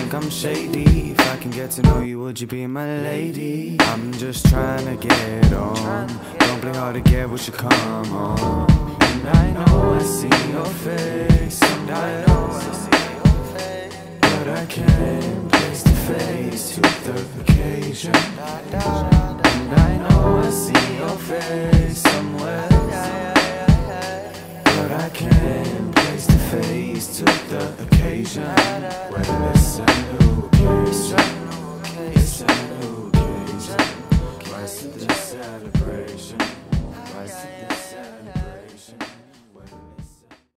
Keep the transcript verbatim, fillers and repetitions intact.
think I'm shady. If I can get to know you, would you be my lady? I'm just trying to get on. Don't play hard to get, what you come on. And I know I see your face somewhere, but I can't place the face to the occasion. And I know I see your face somewhere, but I can't place the face to the occasion. Whether